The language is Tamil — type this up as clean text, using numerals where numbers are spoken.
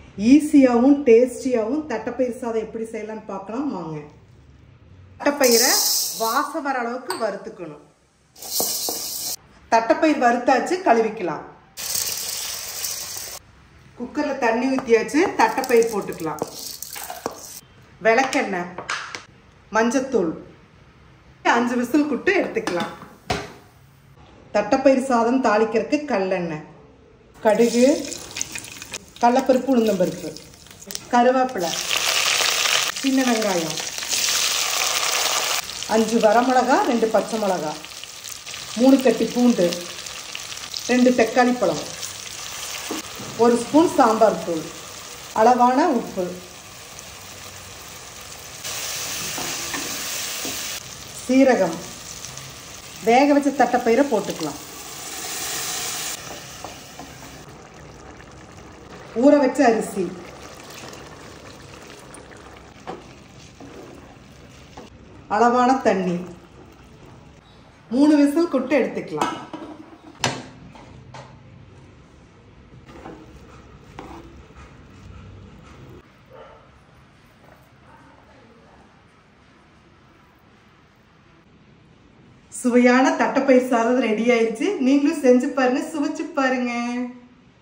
ஈஸியாகவும் டேஸ்டியாகவும் தட்டைப்பயிர் சாதம் எப்படி செய்யலாம்னு பார்க்கலாம் வாங்க. தட்டைப்பயிரை வாசம் வர அளவுக்கு வறுத்துக்கணும். தட்டைப்பயிர் வறுத்தாச்சு, கழுவிக்கலாம். குக்கரில் தண்ணி ஊற்றியாச்சு, தட்டைப்பயிர் போட்டுக்கலாம். விளக்கெண்ணெய், மஞ்சத்தூள், 5 விசில் குட்டு எடுத்துக்கலாம். தட்டைப்பயிர் சாதம் தாளிக்கிறதுக்கு கல்லெண்ணெய், கடுகு, கடலைப்பருப்பு, உளுந்தம்பருப்பு, கருவேப்பிலை, சின்ன வெங்காயம், 5 வரமிளகா, 2 பச்சை மிளகா, 3 கட்டி பூண்டு, 2 தக்காளி பழம், 1 ஸ்பூன் சாம்பார் தூள், அளவான உப்பு, சீரகம், வேக வச்ச தட்டைப்பயிரை போட்டுக்கலாம். ஊற வச்ச அரிசி, அளவான தண்ணி, 3 விசில் குட்டு எடுத்துக்கலாம். சுவையான தட்டைப்பயிர் சாதம் ரெடி ஆயிடுச்சு. நீங்களும் செஞ்சு பாருங்க, சுவைச்சு பாருங்க.